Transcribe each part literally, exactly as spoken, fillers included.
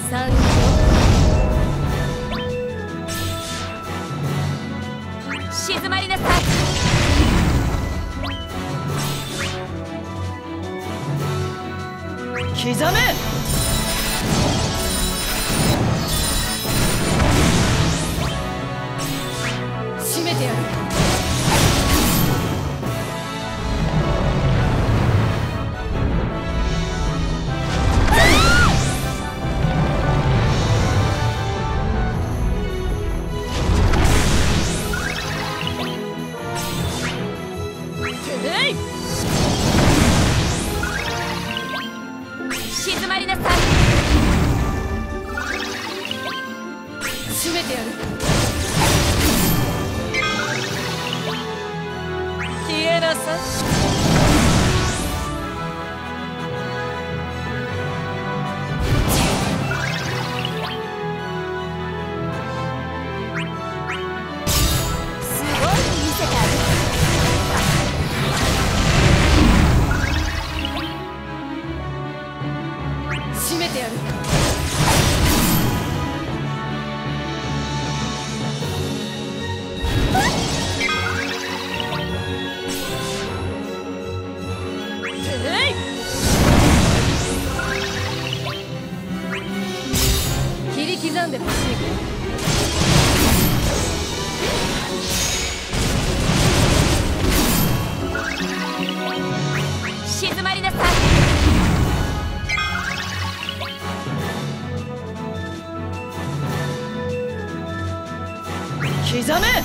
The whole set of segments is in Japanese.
産業静まりなさい。 刻め。 締めてやる。静まりなさい。締めてやる。消えなさい。すごい見せてあげる。締めてやる。切り刻んでほしい。静まりなさい。 刻め。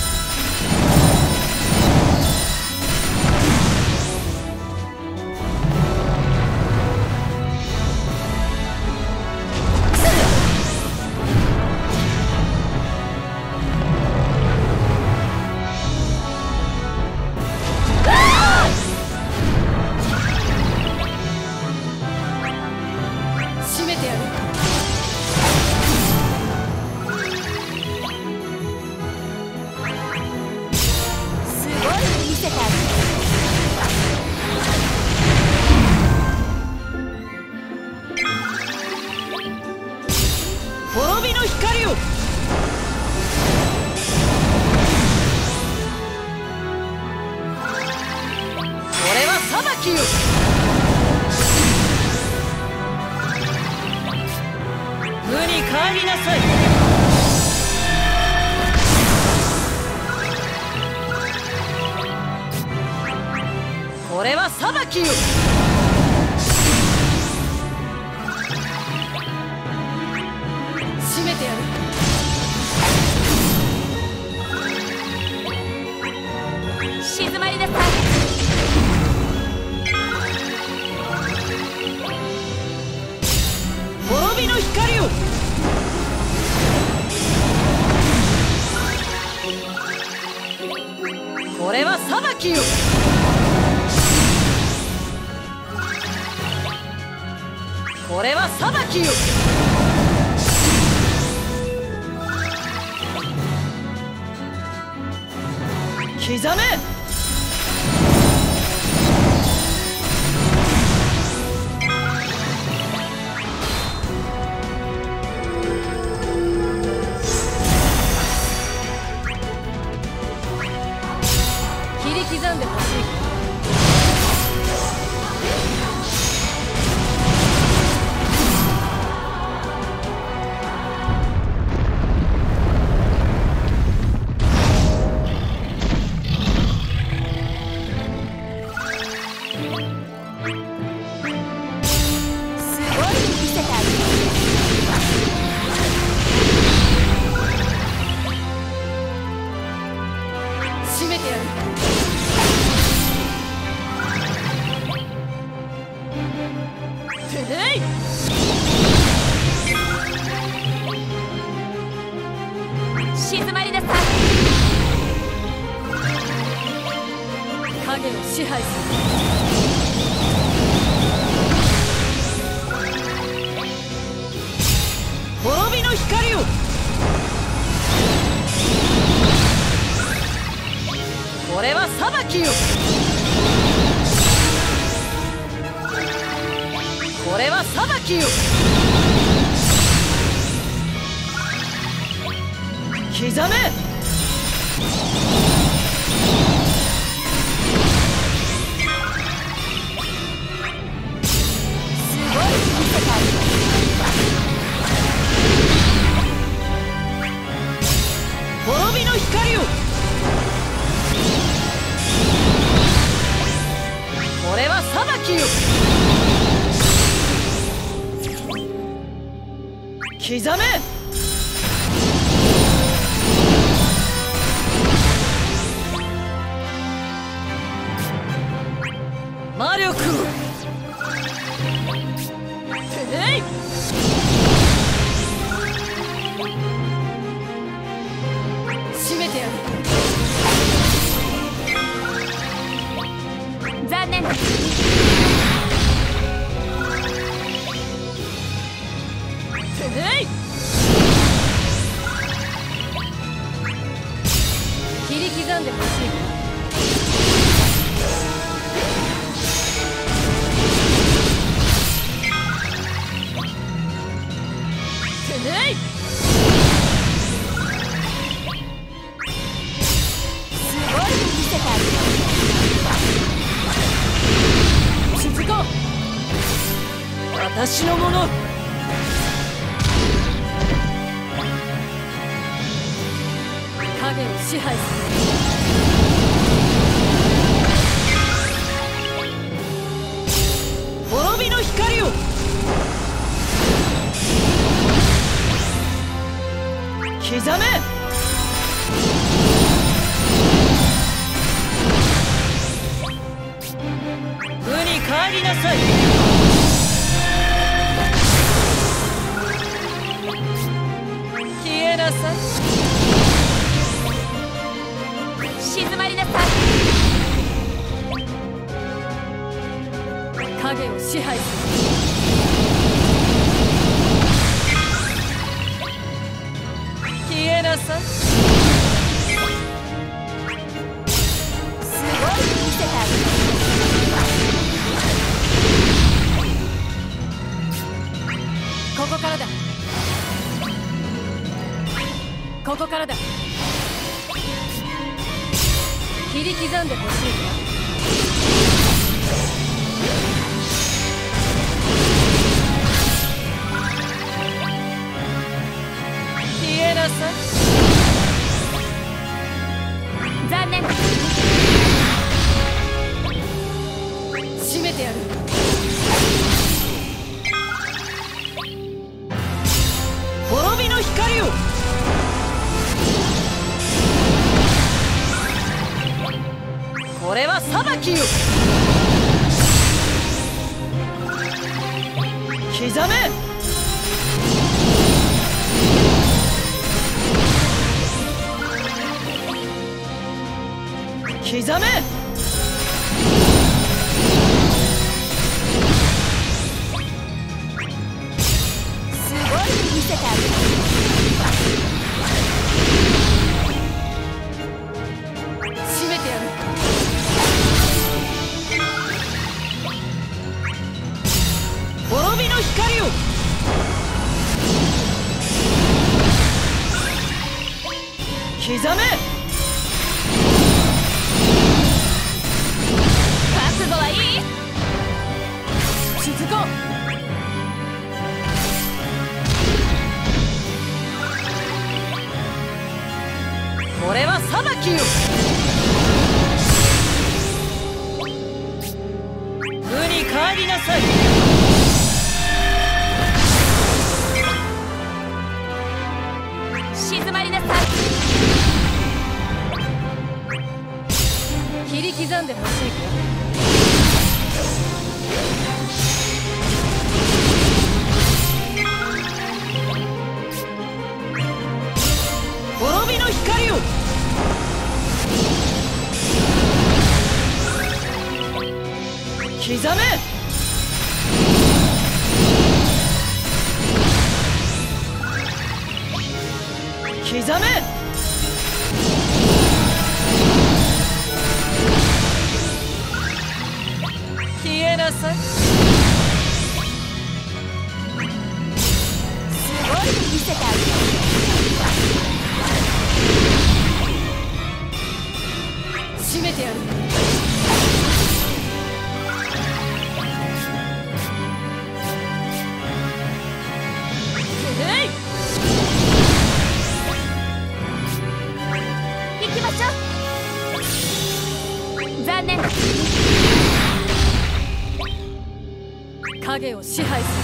締めてやる。すごい見せてあげる。 滅びの光を。これは裁きよ。無に帰りなさい。これは裁きよ。 締めてやる。静まりなさい。 滅びの光を。これは裁きよ。これは裁きよ。刻め。 切り刻んでほしい。締めてやる。てへい。静まりなさい。影を支配する。 滅びの光を。これは裁きよ。これは裁きよ。 刻め。 すごい見せたい。 滅びの光を。これは裁きよ。刻め。魔力を。えい。締めてやる。 残念だ。 えい。切り刻んでほしい。えい。 すごい見せたい。 続こう。私のもの。影を支配する。滅びの光を。刻め。無に帰りなさい。消えなさい。 静まりなさい。 影を支配する。消えなさい。 すごい見せたい。 ここからだ。ここからだ。切り刻んでほしいか。消えなさい。 残念だ。 締めてやる。滅びの光を。これは裁きよ。刻め。刻め。 すごい見せたい。 締めてやる。滅びの光を。刻め。 覚悟はいい？ 続こう。これは裁きよ。無に帰りなさい。 静まりなさい。 切り刻んでほしいか。滅びの光を。刻め。刻め。消えなさい。 すごい見せたい。 締めてやる。えい、 行きましょう。残念。 影を支配する。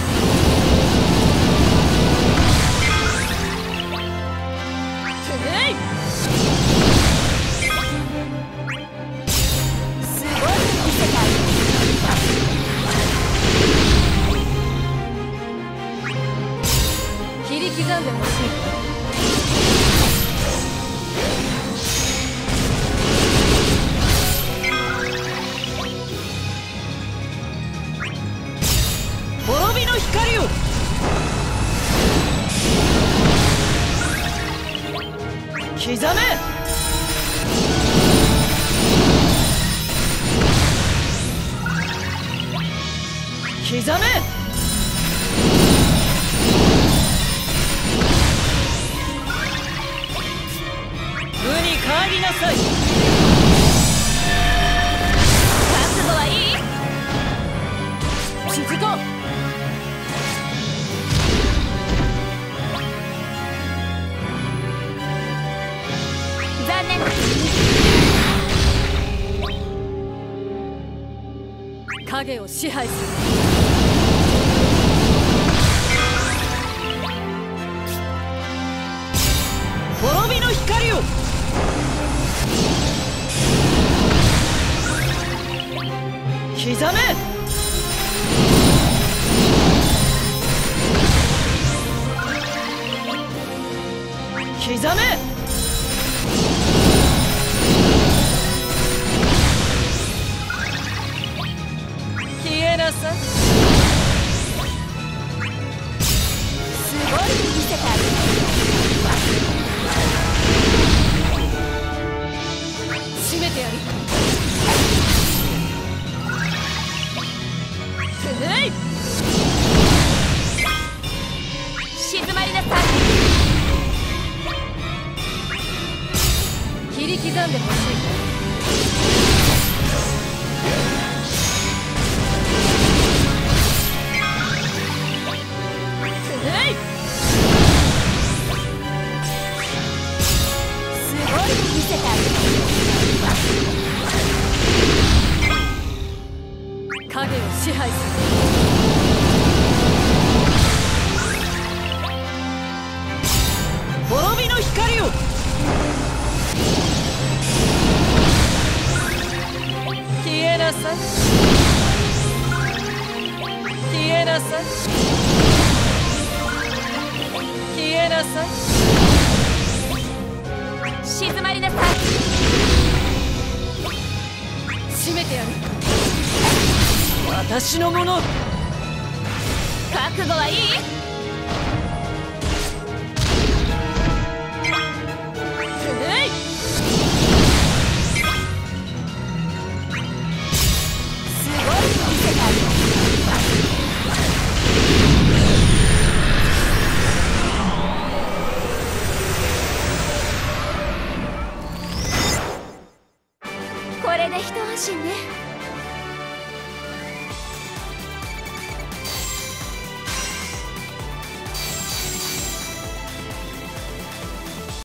えい、 すごい見せた。 切り刻んでほしい。滅びの光を。刻め。刻め。無に帰りなさい。 覚悟はいい？ 静こう。 残念。 影を支配する。滅びの光を。刻め。刻め。消えなさい。 すごい見せた。 締めてやる。えい、 静まりなさい。 切り刻んでほしい。えい、 すごい見せた。 影を支配する。滅びの光を。消えなさい。消えなさい。消えなさい。 静まりなさい。 締めてやる。私のもの。 覚悟はいい？